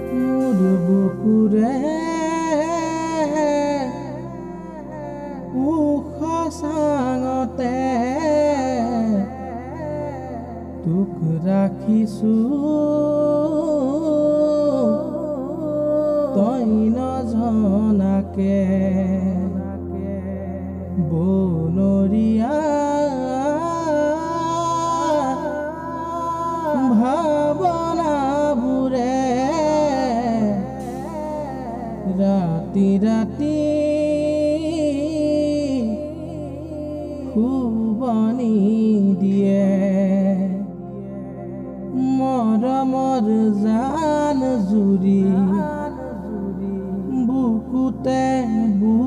মোৰ বুকুৰে উখ চাঙতে তোক ৰাখিছো তই নজনাকে বনৰীয়া ভাৱনাবোৰে ৰাতি ৰাতি শুবনি দিয়ে মৰমৰ জান জুৰি বুকুতে